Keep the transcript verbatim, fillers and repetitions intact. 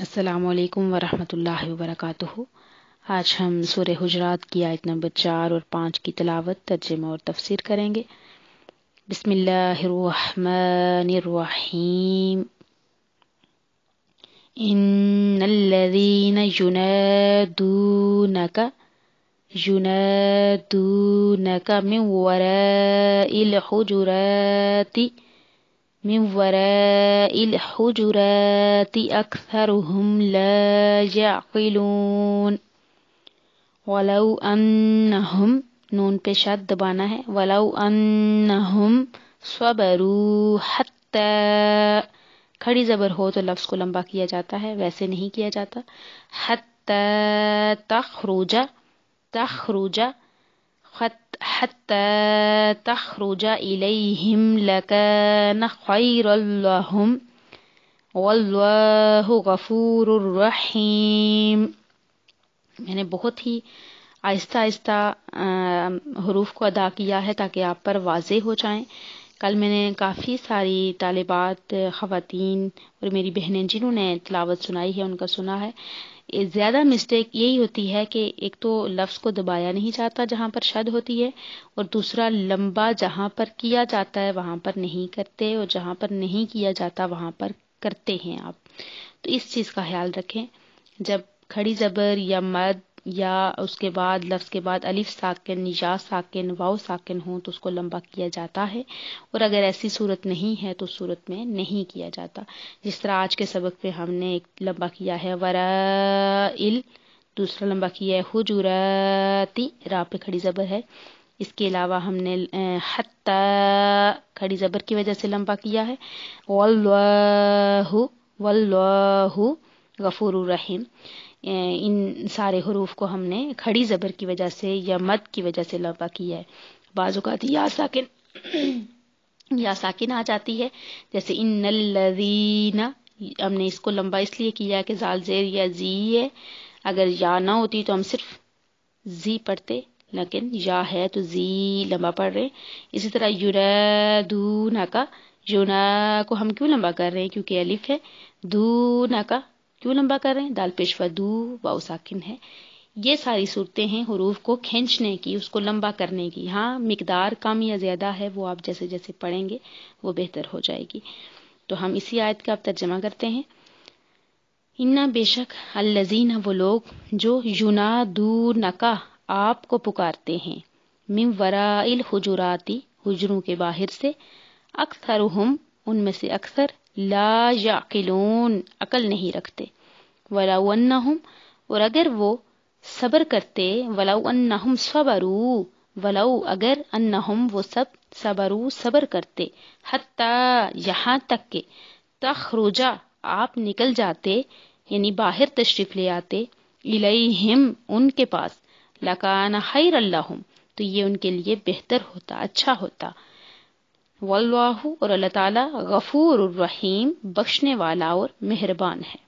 السلام علیکم ورحمۃ اللہ وبرکاتہ۔ آج ہم سورہ حجرات کی آیت نمبر چار اور پانچ کی تلاوت، ترجمہ اور تفسیر کریں گے۔ بسم اللہ الرحمن الرحیم۔ ان الذین ینادونک ینادونک من وراء الحجرات من وراء الحجرات اکثرهم لا يعقلون ولو انہم، نون پہ شد دبانا ہے، ولو انہم صبروا حتی، کھڑی زبر ہو تو لفظ کو لمبا کیا جاتا ہے، ویسے نہیں کیا جاتا۔ حتی تخرج تخرج حتی تخرج الیہم لکان خیرا لہم واللہ غفور الرحیم۔ میں نے بہت ہی آہستہ آہستہ حروف کو ادا کیا ہے تاکہ آپ پر واضح ہو جائیں۔ کل میں نے کافی ساری طالبات، خواتین اور میری بہنیں جنہوں نے تلاوت سنائی ہے ان کا سنا ہے، زیادہ مسٹیک یہی ہوتی ہے کہ ایک تو لفظ کو دبایا نہیں جاتا جہاں پر شد ہوتی ہے، اور دوسرا لمبا جہاں پر کیا جاتا ہے وہاں پر نہیں کرتے، اور جہاں پر نہیں کیا جاتا وہاں پر کرتے ہیں آپ۔ تو اس چیز کا خیال رکھیں، جب کھڑی زبر یا مد یا اس کے بعد لفظ کے بعد الف ساکن یا ساکن واو ساکن ہوں تو اس کو لمبا کیا جاتا ہے، اور اگر ایسی صورت نہیں ہے تو صورت میں نہیں کیا جاتا۔ جس طرح آج کے سبق میں ہم نے ایک لمبا کیا ہے ورائل، دوسرا لمبا کیا ہے حجراتی، را پہ کھڑی زبر ہے۔ اس کے علاوہ ہم نے حتی کھڑی زبر کی وجہ سے لمبا کیا ہے، واللہ واللہ غفور الرحیم۔ ان سارے حروف کو ہم نے کھڑی زبر کی وجہ سے یا مد کی وجہ سے لمبا کیا ہے۔ بعض اوقات یا ساکن یا ساکن آ جاتی ہے، جیسے ان الذین، ہم نے اس کو لمبا اس لیے کیا کہ زال زیر یا زی ہے، اگر یا نہ ہوتی تو ہم صرف زی پڑھتے، لیکن یا ہے تو زی لمبا پڑھ رہے۔ اسی طرح یرادونکا، یونا کو ہم کیوں لمبا کر رہے ہیں؟ کیونکہ الف ہے۔ دونکا کیوں لمبا کر رہے ہیں؟ دال پیشوا دو، واو ساکن ہے۔ یہ ساری صورتیں ہیں حروف کو کھینچنے کی، اس کو لمبا کرنے کی۔ ہاں مقدار کم یا زیادہ ہے، وہ آپ جیسے جیسے پڑھیں گے وہ بہتر ہو جائے گی۔ تو ہم اسی آیت کا اب ترجمہ کرتے ہیں۔ انا بے شک، الذین وہ لوگ جو ینادونکا آپ کو پکارتے ہیں، من وراء الحجرات حجروں کے باہر سے، اکثرہم ان میں سے اکثر، لا یعقلون عقل نہیں رکھتے، ولو انہم اور اگر وہ صبر کرتے، ولو انہم صبروا ولو اگر انہم وہ سب صبروا صبر کرتے، حتی یہاں تک کہ تخرجا آپ نکل جاتے، یعنی باہر تشریف لے آتے، الیہم ان کے پاس، لکان خیر لہم تو یہ ان کے لیے بہتر ہوتا، اچھا ہوتا۔ واللہ اور اللہ تعالی غفور الرحیم بخشنے والا اور مہربان ہے۔